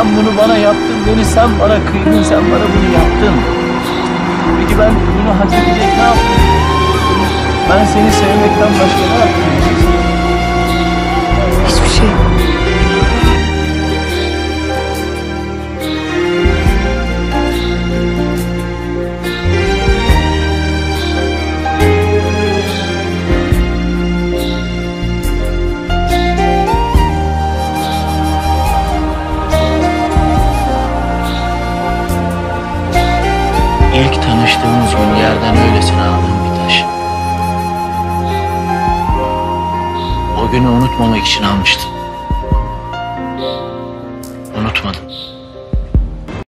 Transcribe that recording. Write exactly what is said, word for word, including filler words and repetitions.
Sen bunu bana yaptın Deniz, sen bana kıydın, sen bana bunu yaptın. Peki ben bunu hak edecek ne yaptım? Ben seni sevmekten başka ne yaptım? Hiçbir şey. İlk tanıştığımız gün yerden öylesine aldığım bir taş. O günü unutmamak için almıştım. Unutmadım.